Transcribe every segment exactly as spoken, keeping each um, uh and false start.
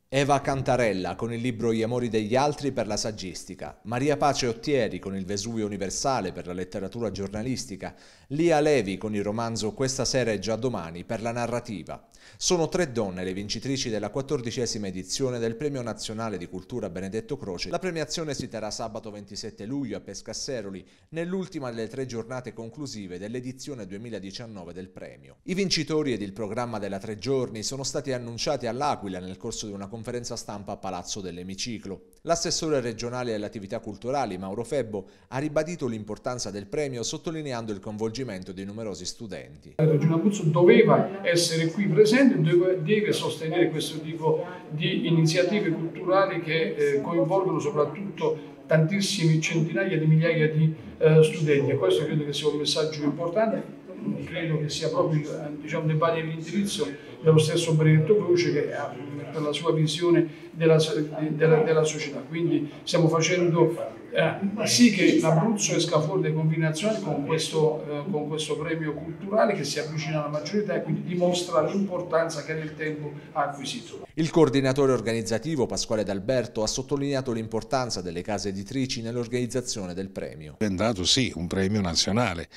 Eva Cantarella con il libro Gli amori degli altri per la saggistica, Maria Pace Ottieri con il Vesuvio universale per la letteratura giornalistica, Lia Levi con il romanzo Questa sera e già domani per la narrativa. Sono tre donne le vincitrici della quattordicesima edizione del Premio Nazionale di Cultura Benedetto Croce. La premiazione si terrà sabato ventisette luglio a Pescasseroli, nell'ultima delle tre giornate conclusive dell'edizione duemiladiciannove del premio. I vincitori ed il programma della tre giorni sono stati annunciati all'Aquila nel corso di una conferenza stampa a Palazzo dell'Emiciclo. L'assessore regionale alle attività culturali, Mauro Febbo, ha ribadito l'importanza del premio sottolineando il coinvolgimento di numerosi studenti. La Regione Abruzzo doveva essere qui presente, deve, deve sostenere questo tipo di iniziative culturali che eh, coinvolgono soprattutto tantissimi centinaia di migliaia di eh, studenti, e questo credo che sia un messaggio importante. Credo che sia proprio, diciamo, nel vario l'indirizzo dello stesso Benedetto Croce, che ha, per la sua visione della, della, della società. Quindi stiamo facendo eh, sì che l'Abruzzo esca fuori dai confini nazionali con questo, eh, con questo premio culturale che si avvicina alla maggiore età e quindi dimostra l'importanza che nel tempo ha acquisito. Il coordinatore organizzativo Pasquale D'Alberto ha sottolineato l'importanza delle case editrici nell'organizzazione del premio. È diventato sì un premio nazionale,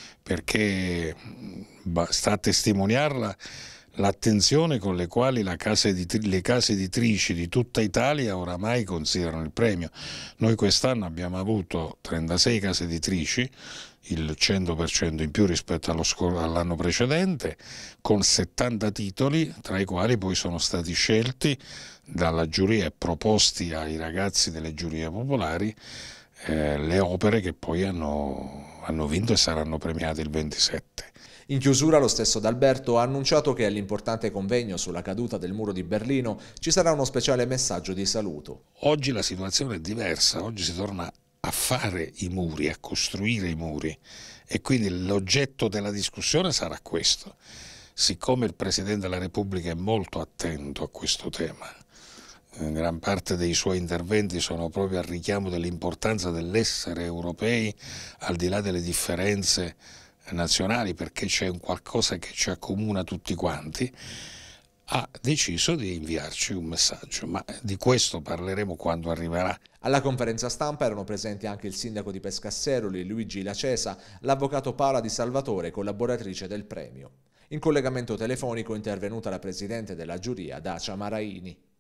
perché sta a testimoniarla l'attenzione con le quali la casa le case editrici di tutta Italia oramai considerano il premio. Noi quest'anno abbiamo avuto trentasei case editrici, il cento per cento in più rispetto all'anno precedente, con settanta titoli, tra i quali poi sono stati scelti dalla giuria e proposti ai ragazzi delle giurie popolari eh, le opere che poi hanno hanno vinto e saranno premiati il ventisette. In chiusura lo stesso D'Alberto ha annunciato che all'importante convegno sulla caduta del muro di Berlino ci sarà uno speciale messaggio di saluto. Oggi la situazione è diversa, oggi si torna a fare i muri, a costruire i muri, e quindi l'oggetto della discussione sarà questo. Siccome il Presidente della Repubblica è molto attento a questo tema, gran parte dei suoi interventi sono proprio al richiamo dell'importanza dell'essere europei al di là delle differenze nazionali, perché c'è un qualcosa che ci accomuna tutti quanti, ha deciso di inviarci un messaggio, ma di questo parleremo quando arriverà. Alla conferenza stampa erano presenti anche il sindaco di Pescasseroli, Luigi Lacesa, l'avvocato Paola Di Salvatore, collaboratrice del premio. In collegamento telefonico è intervenuta la presidente della giuria, Dacia Maraini.